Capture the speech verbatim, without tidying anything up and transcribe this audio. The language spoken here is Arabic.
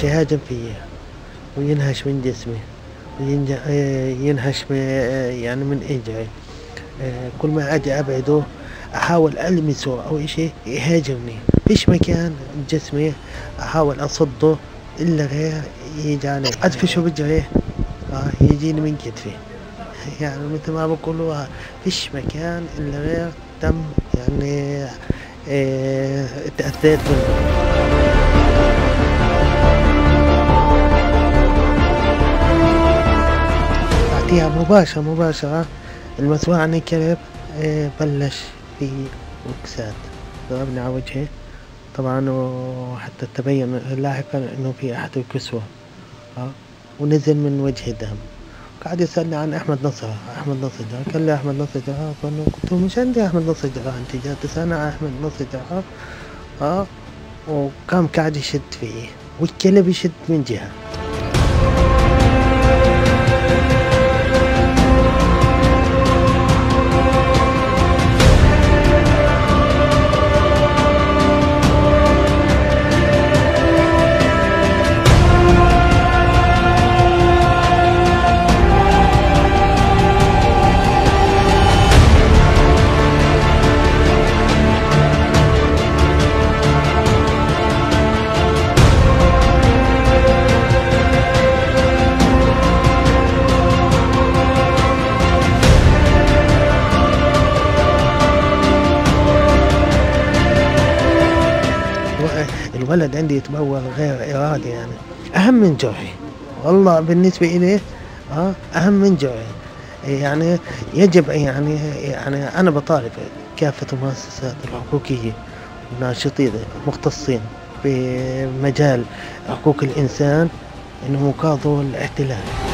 يهاجم فيي وينهش من جسمي وينهش يعني من إجري. كل ما أجي أبعده أحاول ألمسه أو إشي يهاجمني، فيش مكان جسمي أحاول أصده إلا غير يجي علي أدفشه بجري آه يجيني من كتفي. يعني مثل ما بقولوا فيش مكان إلا غير تم يعني اه تأثيت منه. أعطيها مباشرة مباشرة المسؤول عن الكلب اه بلش في وكسات ضربني على وجهي طبعا، وحتى تبين لاحقا انه في احد الكسوة اه ونزل من وجهي دم. قاعد يسألني عن احمد نصر، احمد نصر جراح، قال لي احمد نصر جراح، قلت له مش عندي احمد نصر جراح، انت جاي تسألني عن احمد نصر جراح اه وقام قاعد يشد فيه والكلب يشد من جهة. الولد عندي يتبول غير إرادي، يعني أهم من جرحي والله بالنسبة إلي آه أهم من جرحي. يعني يجب يعني يعني أنا بطالب كافة المؤسسات الحقوقية والناشطين المختصين في مجال حقوق الإنسان إنهم يقاضوا الاحتلال.